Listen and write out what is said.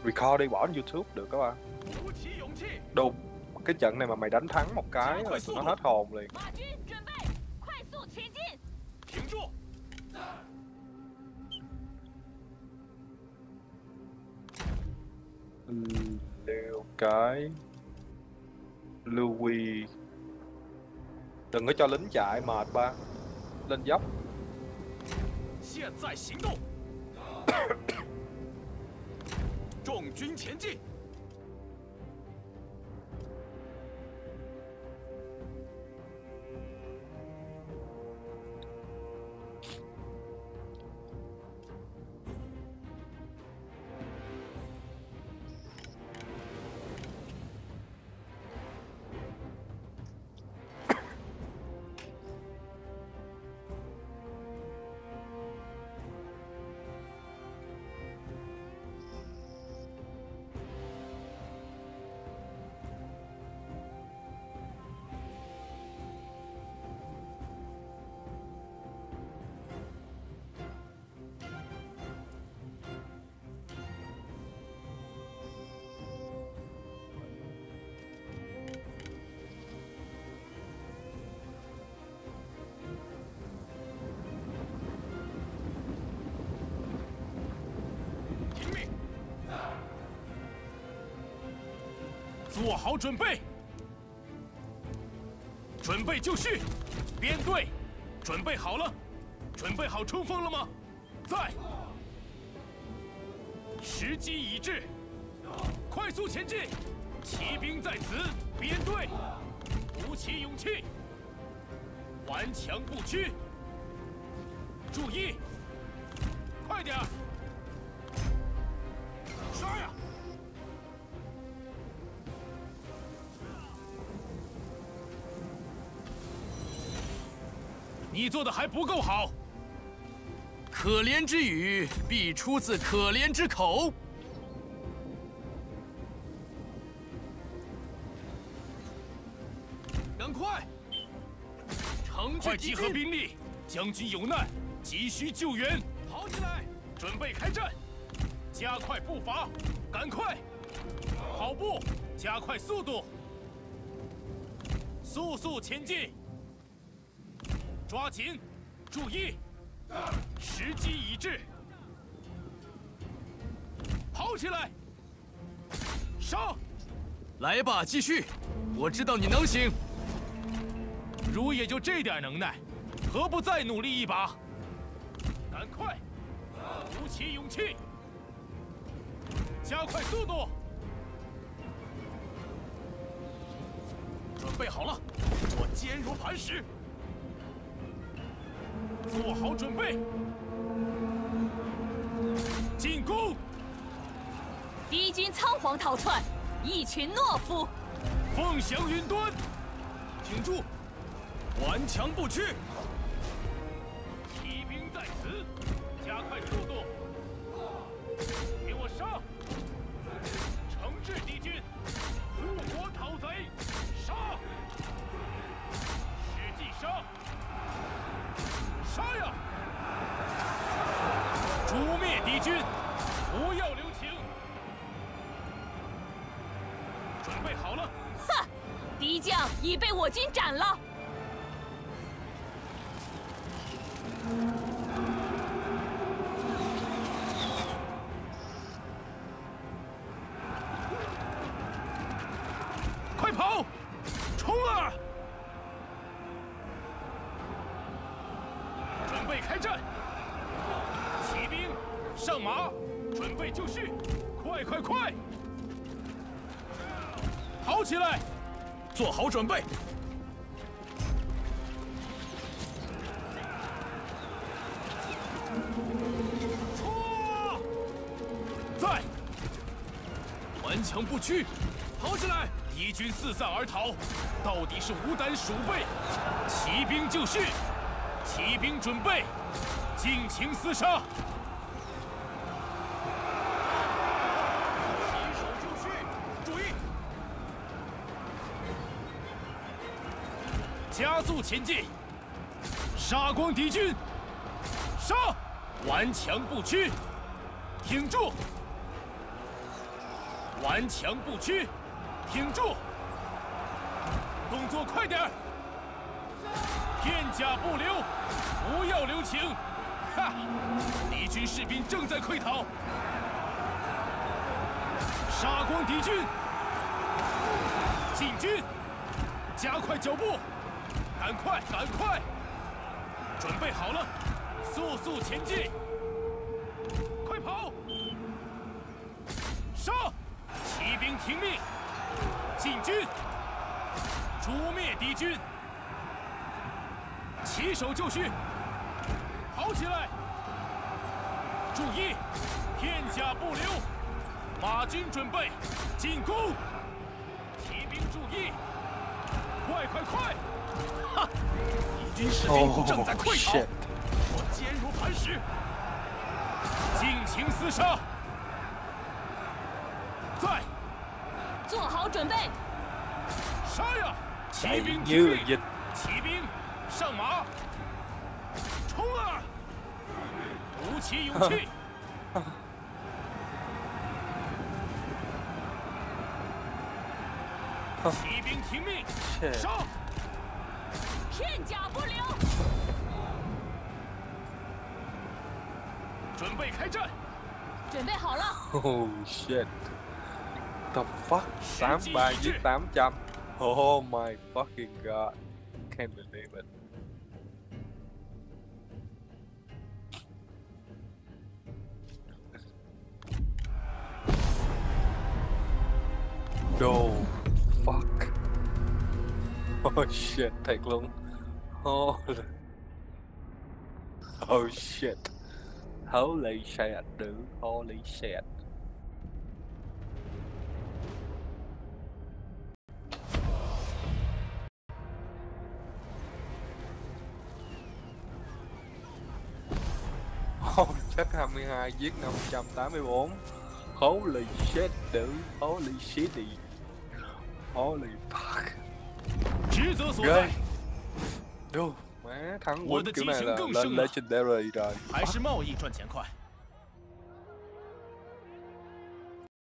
record đi bỏ lên YouTube được các bạn. Đùng, cái trận này mà mày đánh thắng một cái là tụi nó hết hồn liền. Liêu cái Louis, đừng có cho lính chạy mệt ba, lên dốc. 现在行动！众军前进！做好准备，准备就绪，编队，准备好了，准备好冲锋了吗？在，时机已至，快速前进，骑兵在此，编队，鼓起勇气，顽强不屈，注意，快点儿，杀呀！ 你做的还不够好。 可怜之语必出自可怜之口。 赶快！快集合兵力，将军有难，急需救援。跑起来！准备开战！加快步伐，赶快！跑步，加快速度，速速前进！ 抓紧，注意，时机已至，跑起来，上！ 来吧，继续，我知道你能行。 如也就这点能耐，何不再努力一把？赶快，鼓起勇气，加快速度，准备好了，我坚如磐石。 做好准备，进攻！ 敌军仓皇逃窜，一群懦夫！ 凤翔云端，挺住，顽强不屈。骑兵在此，加快速度，给我上！惩治敌军，护国讨贼，杀！使劲杀！ 杀呀！诛灭敌军，不要留情。准备好了。 哼，敌将已被我军斩了。 快跑！冲啊！ 准备开战！骑兵上马，准备就绪！快快快！跑起来！ 做好准备！ 冲！在！顽强不屈！跑起来！敌军四散而逃，到底是无胆鼠辈！骑兵就绪！ 骑兵准备，尽情厮杀！骑手就绪，注意！加速前进，杀光敌军！杀！顽强不屈，挺住！ 顽强不屈，挺住，动作快点儿，片甲不留，不要留情。哈！敌军士兵正在溃逃，杀光敌军，进军，加快脚步，赶快，赶快！准备好了，速速前进，快跑！杀！骑兵听命，进军，诛灭敌军，起手就绪，跑起来！注意，片甲不留，马军准备进攻，骑兵注意，快快快！哈！敌军士兵正在溃逃，我坚如磐石，尽情厮杀！在， 做好准备， 杀呀！骑兵听命，骑兵上马，冲啊！鼓起勇气！骑兵听命，杀！ 片甲不留， 准备开战！ 准备好了。 Oh shit. The fuck? 83 giết 800. Oh my fucking god. Can't believe it. No. Fuck. Oh shit, thiệt luôn. Oh shit. Holy shit, dude. Holy shit. Chắc 22 giết 584. Holy shit, dude. Holy shitty. Holy fuck. 职责所在。 Dude, má thắng win kiểu này là lên legendary rồi. 还是贸易赚钱快。